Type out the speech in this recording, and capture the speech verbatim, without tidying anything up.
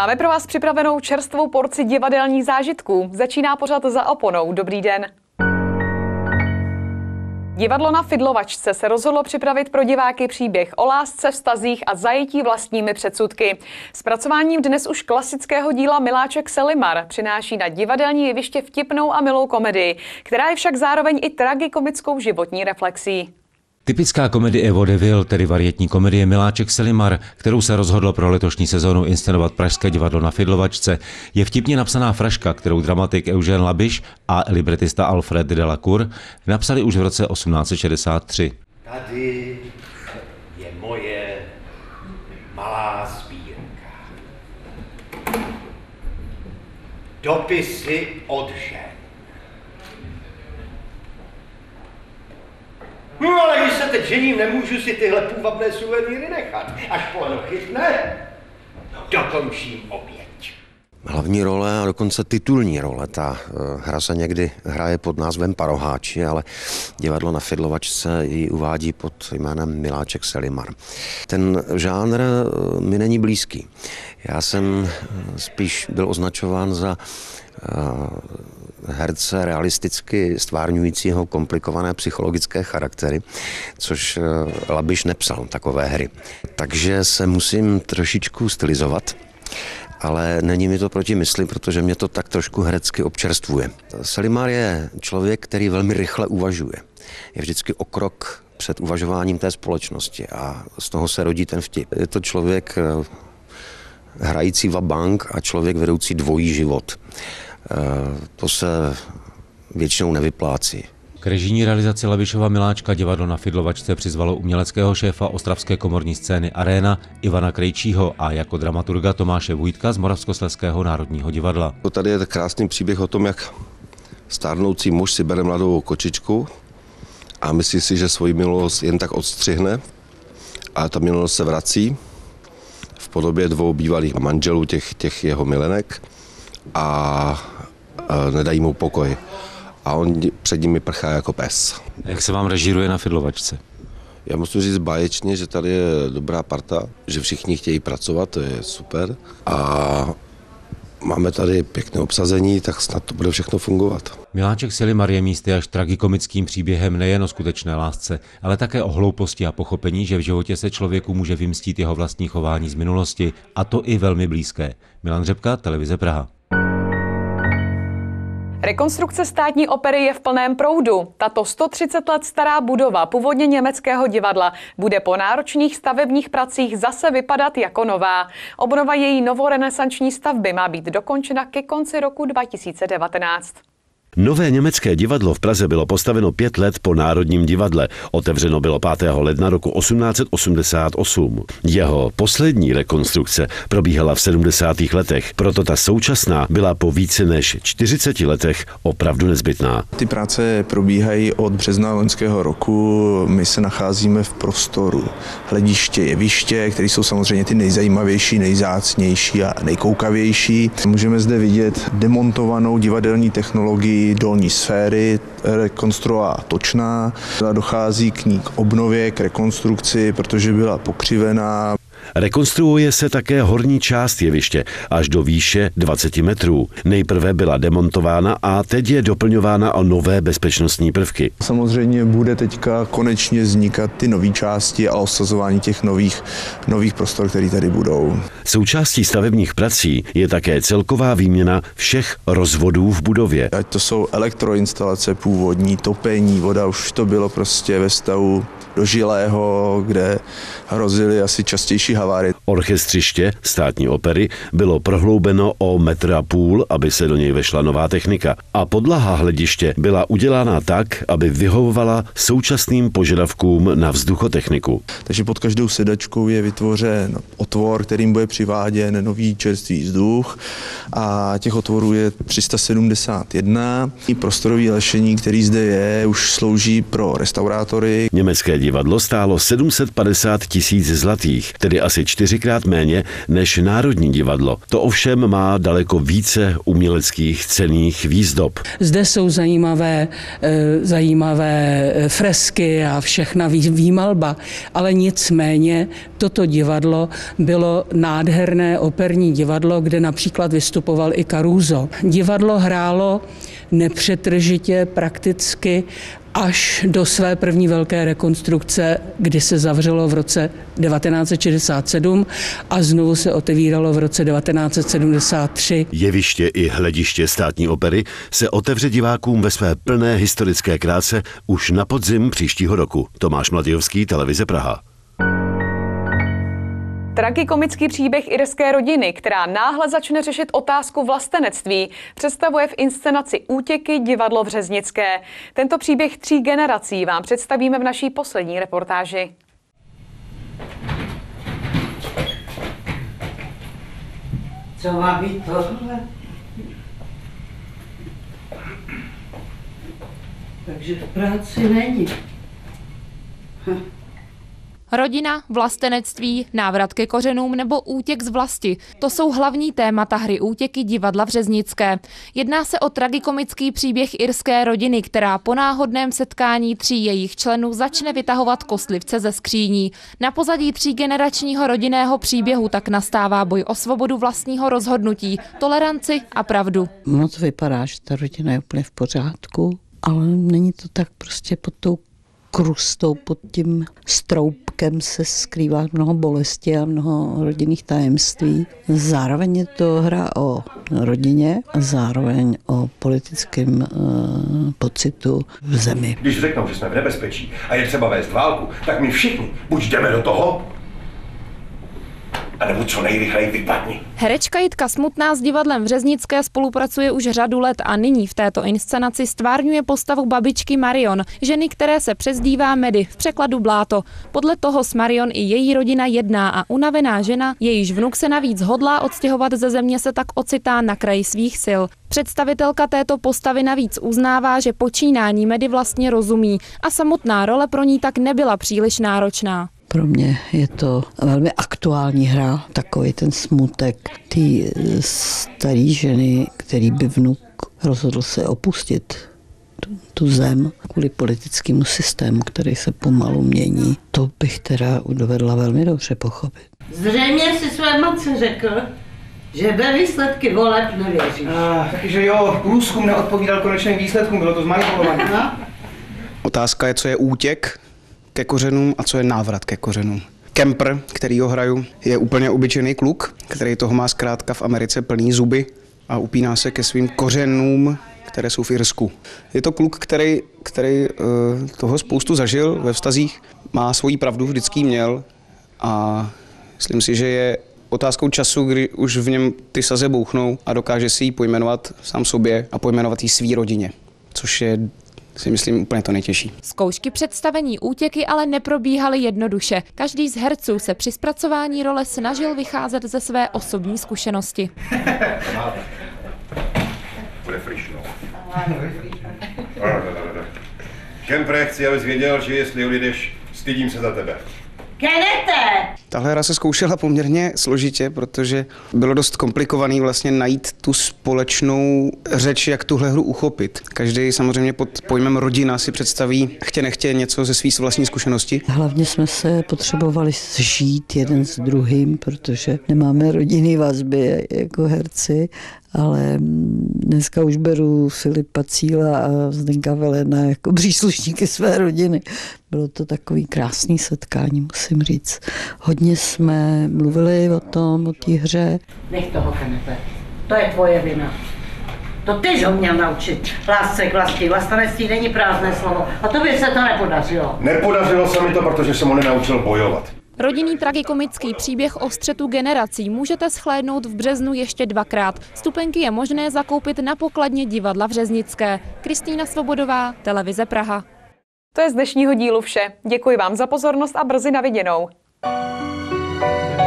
Máme pro vás připravenou čerstvou porci divadelních zážitků. Začíná pořad Za oponou. Dobrý den. Divadlo na Fidlovačce se rozhodlo připravit pro diváky příběh o lásce, vztazích a zajetí vlastními předsudky. Zpracováním dnes už klasického díla Miláček Selimar přináší na divadelní jeviště vtipnou a milou komedii, která je však zároveň i tragikomickou životní reflexí. Typická komedie vaudeville, tedy varietní komedie Miláček Selimar, kterou se rozhodlo pro letošní sezónu inscenovat Pražské divadlo na Fidlovačce, je vtipně napsaná fraška, kterou dramatik Eugène Labiš a libretista Alfred Delacour napsali už v roce osmnáct set šedesát tři. Tady je moje malá sbírka. Dopisy od žen. No ale když se teď žením, nemůžu si tyhle půvabné suvenýry nechat. Až poleno chytne, dokončím oběť. Hlavní role a dokonce titulní role. Ta hra se někdy hraje pod názvem Paroháči, ale divadlo na Fidlovačce ji uvádí pod jménem Miláček Selimar. Ten žánr mi není blízký. Já jsem spíš byl označován za herce realisticky stvárňujícího komplikované psychologické charaktery, což Labiš nepsal takové hry. Takže se musím trošičku stylizovat, ale není mi to proti mysli, protože mě to tak trošku herecky občerstvuje. Selimar je člověk, který velmi rychle uvažuje. Je vždycky o krok před uvažováním té společnosti a z toho se rodí ten vtip. Je to člověk hrající vabank a člověk vedoucí dvojí život. To se většinou nevyplácí. K režijní realizaci Labišova Miláčka divadlo na Fidlovačce přizvalo uměleckého šéfa ostravské komorní scény Arena Ivana Krejčího a jako dramaturga Tomáše Vujtka z Moravskoslezského národního divadla. Tady je krásný příběh o tom, jak stárnoucí muž si bere mladou kočičku a myslí si, že svoji milost jen tak odstřihne, a ta milost se vrací v podobě dvou bývalých manželů těch, těch jeho milenek a, a nedají mu pokoj. A on před nimi prchá jako pes. Jak se vám režíruje na Fidlovačce? Já musím říct báječně, že tady je dobrá parta, že všichni chtějí pracovat, to je super. A máme tady pěkné obsazení, tak snad to bude všechno fungovat. Miláček Selimar je místy až tragikomickým příběhem nejen o skutečné lásce, ale také o hlouposti a pochopení, že v životě se člověku může vymstít jeho vlastní chování z minulosti, a to i velmi blízké. Milan Řepka, Televize Praha. Rekonstrukce Státní opery je v plném proudu. Tato sto třicet let stará budova původně německého divadla bude po náročných stavebních pracích zase vypadat jako nová. Obnova její novorenesanční stavby má být dokončena ke konci roku dva tisíce devatenáct. Nové německé divadlo v Praze bylo postaveno pět let po Národním divadle. Otevřeno bylo pátého ledna roku osmnáct set osmdesát osm. Jeho poslední rekonstrukce probíhala v sedmdesátých letech, proto ta současná byla po více než čtyřiceti letech opravdu nezbytná. Ty práce probíhají od března loňského roku. My se nacházíme v prostoru hlediště, jeviště, které jsou samozřejmě ty nejzajímavější, nejzácnější a nejkoukavější. Můžeme zde vidět demontovanou divadelní technologii dolní sféry, rekonstruovaná točná. Dochází k ní k obnově, k rekonstrukci, protože byla pokřivená. Rekonstruuje se také horní část jeviště až do výše dvacet metrů. Nejprve byla demontována a teď je doplňována o nové bezpečnostní prvky. Samozřejmě bude teďka konečně vznikat ty nové části a osazování těch nových, nových prostor, které tady budou. Součástí stavebních prací je také celková výměna všech rozvodů v budově. Ať to jsou elektroinstalace původní, topení, voda, už to bylo prostě ve stavu dožilého, kde hrozily asi častější havárie. Orchestřiště Státní opery bylo prohloubeno o metr a půl, aby se do něj vešla nová technika. A podlaha hlediště byla udělána tak, aby vyhovovala současným požadavkům na vzduchotechniku. Takže pod každou sedačkou je vytvořen otvor, kterým bude přiváděn nový čerstvý vzduch, a těch otvorů je tři sta sedmdesát jedna. Prostorový lešení, který zde je, už slouží pro restaurátory. Německé divadlo stálo sedm set padesát tisíc zlatých, tedy asi asi čtyřikrát méně než Národní divadlo. To ovšem má daleko více uměleckých cenných výzdob. Zde jsou zajímavé, zajímavé fresky a všechna výmalba, ale nicméně toto divadlo bylo nádherné operní divadlo, kde například vystupoval i Caruso. Divadlo hrálo nepřetržitě prakticky až do své první velké rekonstrukce, kdy se zavřelo v roce devatenáct set šedesát sedm a znovu se otevíralo v roce devatenáct set sedmdesát tři. Jeviště i hlediště Státní opery se otevře divákům ve své plné historické kráse už na podzim příštího roku. Tomáš Mladějovský, Televize Praha. Tragikomický příběh irské rodiny, která náhle začne řešit otázku vlastenectví, představuje v inscenaci Útěky divadlo Vřeznické. Tento příběh tří generací vám představíme v naší poslední reportáži. Co má být tohle? Takže v práci není. Hm. Rodina, vlastenectví, návrat ke kořenům nebo útěk z vlasti. To jsou hlavní témata hry Útěky divadla Vřeznické. Jedná se o tragikomický příběh irské rodiny, která po náhodném setkání tří jejich členů začne vytahovat kostlivce ze skříní. Na pozadí třígeneračního rodinného příběhu tak nastává boj o svobodu vlastního rozhodnutí, toleranci a pravdu. No to vypadá, že ta rodina je úplně v pořádku, ale není to tak, prostě pod tou krustou, pod tím stroupkem se skrývá mnoho bolesti a mnoho rodinných tajemství. Zároveň je to hra o rodině a zároveň o politickém uh, pocitu v zemi. Když řeknou, že jsme v nebezpečí a je třeba vést válku, tak my všichni buď jdeme do toho, anebo co nejrychleji vypadni. Herečka Jitka Smutná s divadlem Vřeznické spolupracuje už řadu let a nyní v této inscenaci stvárňuje postavu babičky Marion, ženy, které se přezdívá Medy, v překladu Bláto. Podle toho s Marion i její rodina jedná a unavená žena, jejíž vnuk se navíc hodlá odstěhovat ze země, se tak ocitá na kraji svých sil. Představitelka této postavy navíc uznává, že počínání Medy vlastně rozumí a samotná role pro ní tak nebyla příliš náročná. Pro mě je to velmi aktuální hra, takový ten smutek té staré ženy, který by vnuk rozhodl se opustit tu, tu zem kvůli politickému systému, který se pomalu mění. To bych teda dovedla velmi dobře pochopit. Zřejmě si své matce řekl, že ve výsledky voleb nevěří. Ah, takže jo, průzkum neodpovídal konečným výsledkům, bylo to zmanipulované. No? Otázka je, co je útěk ke kořenům a co je návrat ke kořenům. Kemper, který ho hraju, je úplně obyčejný kluk, který toho má zkrátka v Americe plný zuby a upíná se ke svým kořenům, které jsou v Irsku. Je to kluk, který, který uh, toho spoustu zažil ve vztazích, má svoji pravdu, vždycky měl a myslím si, že je otázkou času, kdy už v něm ty saze bouchnou a dokáže si ji pojmenovat sám sobě a pojmenovat ji svý rodině, což je, si myslím, úplně to nejtěžší. Zkoušky představení Útěky ale neprobíhaly jednoduše. Každý z herců se při zpracování role snažil vycházet ze své osobní zkušenosti. Bude frišno. Kempre, chci, abys věděl, že jestli odjedeš, stydím se za tebe. Kenete! Tahle hra se zkoušela poměrně složitě, protože bylo dost komplikovaný vlastně najít tu společnou řeč, jak tuhle hru uchopit. Každý samozřejmě pod pojmem rodina si představí chtě nechtě něco ze své vlastní zkušenosti. Hlavně jsme se potřebovali zžít jeden s druhým, protože nemáme rodinný vazby jako herci, ale dneska už beru Filipa Cíla a Zdenka Velena jako příslušníky své rodiny. Bylo to takový krásný setkání, musím říct. Hodně jsme mluvili o tom, o té hře. Nech toho, Kenete. To je tvoje vina. To ty jsi ho měl naučit. Lásce k vlasti. Vlastenectví není prázdné slovo. A tobě se to nepodařilo. Nepodařilo se mi to, protože jsem ho nenaučil bojovat. Rodinný tragikomický příběh o střetu generací můžete shlédnout v březnu ještě dvakrát. Vstupenky je možné zakoupit na pokladně divadla Vřeznické. Kristýna Svobodová, Televize Praha. To je z dnešního dílu vše. Děkuji vám za pozornost a brzy na viděnou.